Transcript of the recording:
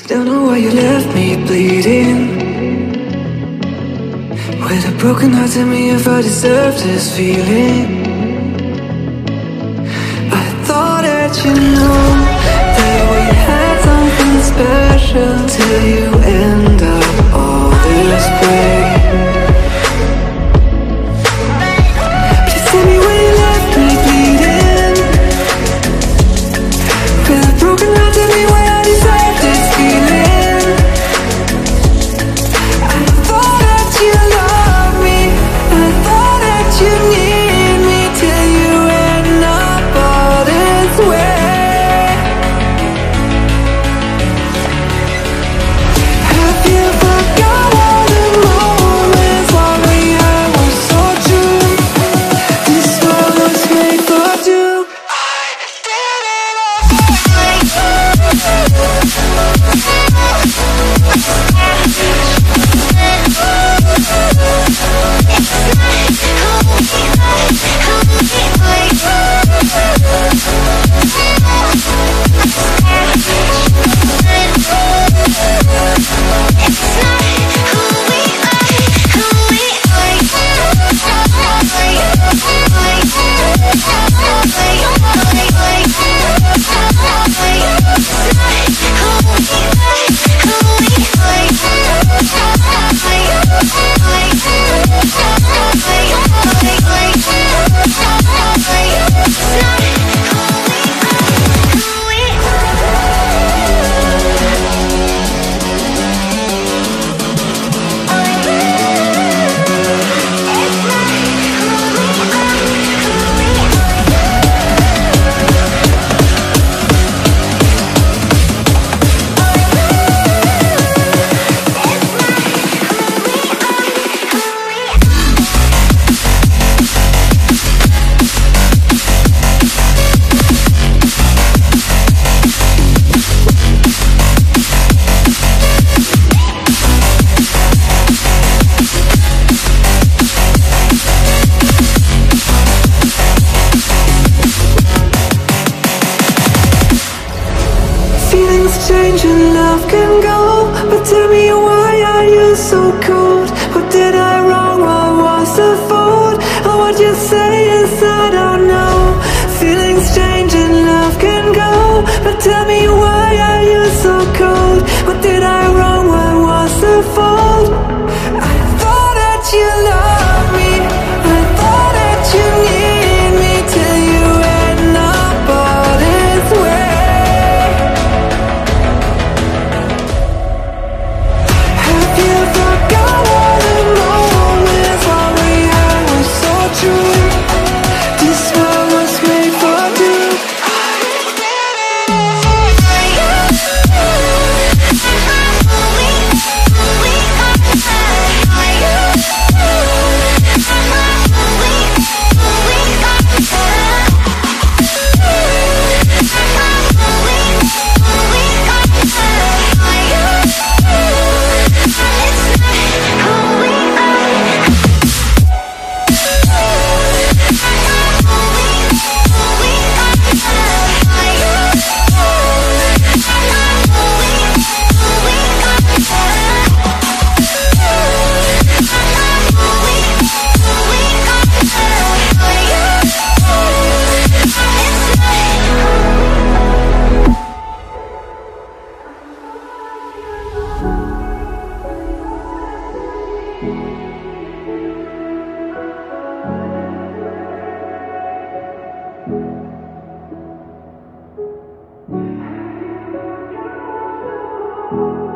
Don't know why you left me bleeding, with a broken heart. Tell me if I deserve this feeling. I thought that you know that we had something special, till you end up all this way. Please tell me why you left me bleeding, with a broken heart. Tell me why I deserve this feeling. I thought that you loved me, I thought that you need me, till you end up all this way. Have you forgot all the moments while we had were so true? This world was made for two. I did it change and love can go, but tell me why are you so cold? What did I wrong? What was the fault? Or what you say is I don't know. Feelings change and love can go, but tell me why are you so cold? What did I wrong? What was the fault? I thought that you loved me, I thought that you need me, till you end up all this way. You